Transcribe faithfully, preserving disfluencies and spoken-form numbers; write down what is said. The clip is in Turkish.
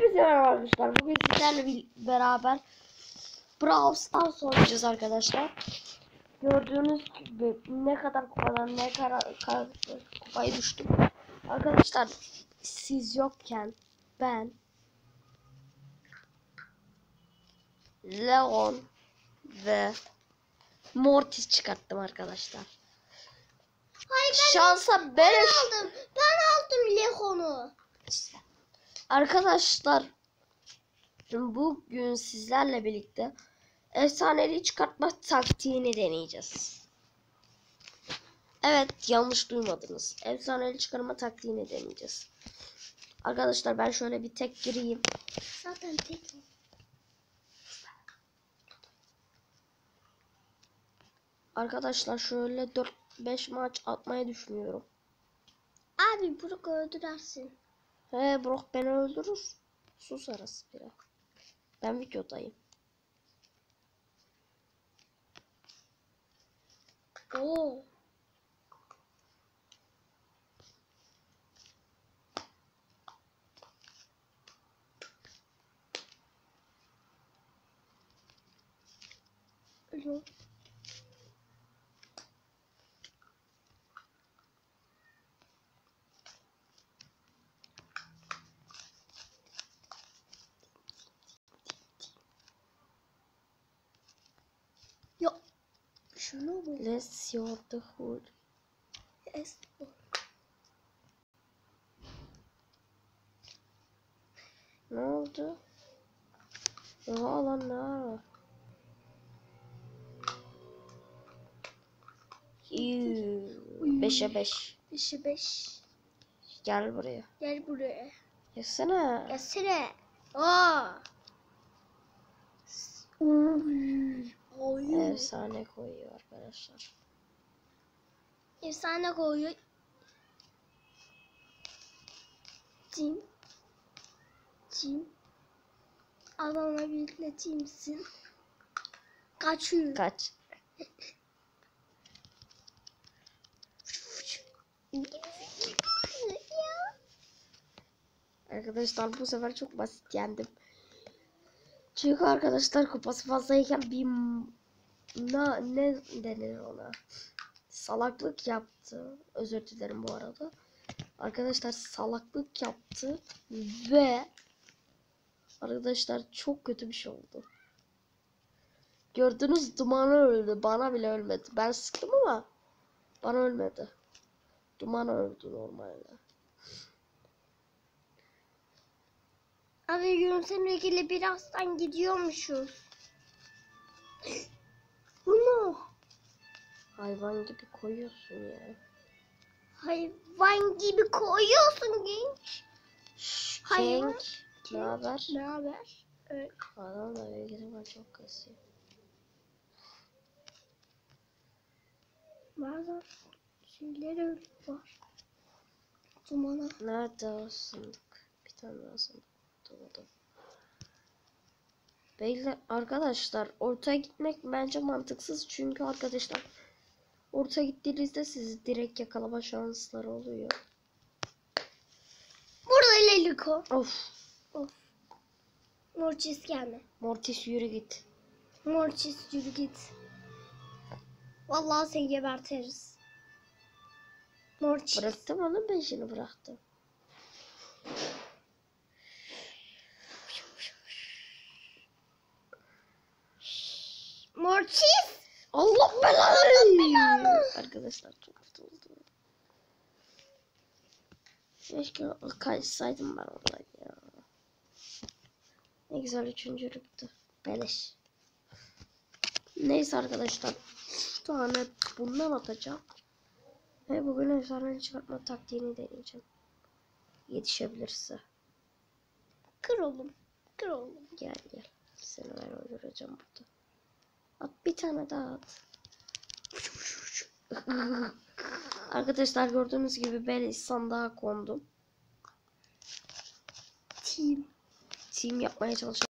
Hepinize merhaba arkadaşlar. Bugün sizlerle bir beraber Brawl Stars oynayacağız arkadaşlar. Gördüğünüz gibi ne kadar kupadan ne kadar, kadar kupayı düştüm. Arkadaşlar siz yokken ben Leon ve Mortis çıkarttım arkadaşlar. Hayır, ben Şansa ben ben aldım. Ben aldım Leon'u. Arkadaşlar bugün sizlerle birlikte efsanevi çıkartma taktiğini deneyeceğiz. Evet, yanlış duymadınız. Efsanevi çıkarma taktiğini deneyeceğiz. Arkadaşlar ben şöyle bir tek gireyim. Zaten tek. Arkadaşlar şöyle dört beş maç atmayı düşünüyorum. Abi Brock öldürersin. He, Brock beni öldürür. Sus arası biraz. Ben videodayım. Oo. Yok. Yok. Şunu mu? Let's your the hood. Yes. Ne oldu? Oha lan ne ara? Beşe beş. Beşe beş. Gel buraya. Gel buraya. Yesene. Gelsene. Aa. Oy. Oy. Efsane koyuyor arkadaşlar. Efsane koyuyor. Tim. Tim. Adamla birlikte timsin. Kaçıyor. Kaç. Arkadaşlar bu sefer çok basit yendim. Çünkü arkadaşlar kupası fazlayken bir ne, ne denir ona? Salaklık yaptı. Özür dilerim bu arada. Arkadaşlar salaklık yaptı ve arkadaşlar çok kötü bir şey oldu. Gördünüz, Duman'a öldü. Bana bile ölmedi. Ben sıktım ama bana ölmedi. Duman öldü normalde. Abi Yunus'un ilgili birazdan gidiyormuşuz. Bu mu? Hayvan gibi koyuyorsun ya. Hayvan gibi koyuyorsun genç. Şşş, Hayvan. King. Ne haber? Ne haber? Evet. Adam da ilgili var, çok kasıyor. Bazen şeyler öyle var. Dumana. Nerede o sandık? Bir tane daha sandık bulamadım. Beyler arkadaşlar ortaya gitmek bence mantıksız, çünkü arkadaşlar ortaya gittiğinizde sizi direkt yakalama şansları oluyor. Burada Leliko. Of. Of. Mortis gelme. Mortis yürü git. Mortis yürü git. Vallahi seni gebertiriz. Mortis. Bıraktım onun peşini bıraktım. Mortis. Allah belanı. Arkadaşlar çok kötü oldu. Keşke kaçsaydım ben oradan ya. Ne güzel üçüncülüktü. Beleş. Neyse arkadaşlar. Üç tane bundan atacağım. Ve bugün efsane çıkartma taktiğini deneyeceğim. Yetişebilirse. Kır oğlum. Kır oğlum. Gel gel. Seni ben öldüreceğim burada. At bir tane daha at. Arkadaşlar gördüğünüz gibi ben sandığa kondum. Team. Team yapmaya çalışıyorum.